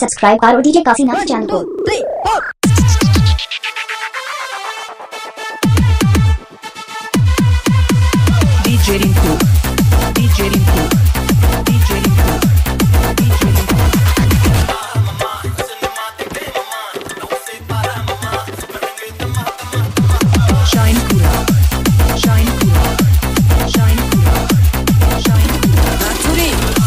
Subscribe करो DJ Kashinath channel को। DJ Rinku, DJ Rinku, DJ Rinku, DJ Rinku. Shine Kura, Shine Kura, Shine Kura, Shine Kura. Matsuri.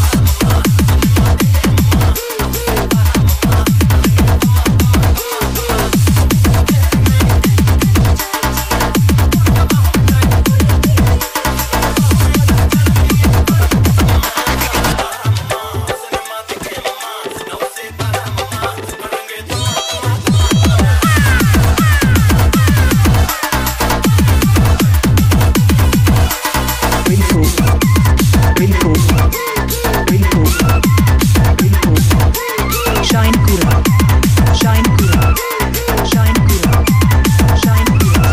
Shine Kura, Shine Kura, Shine Kura, Shine Kura.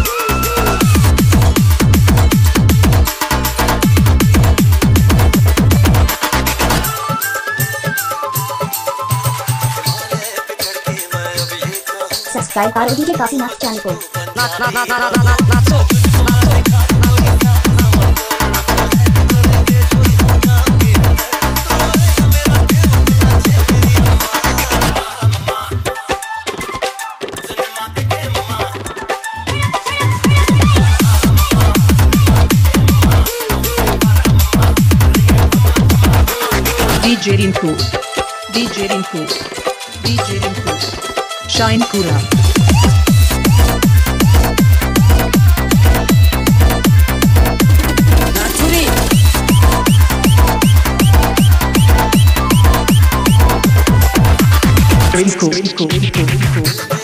Subscribe करो DJ Kashinath channel को। DJ Rinku, DJ Rinku, DJ Rinku, Shine Kura. Matsuri. Rinku, Rinku, Rinku, Rinku.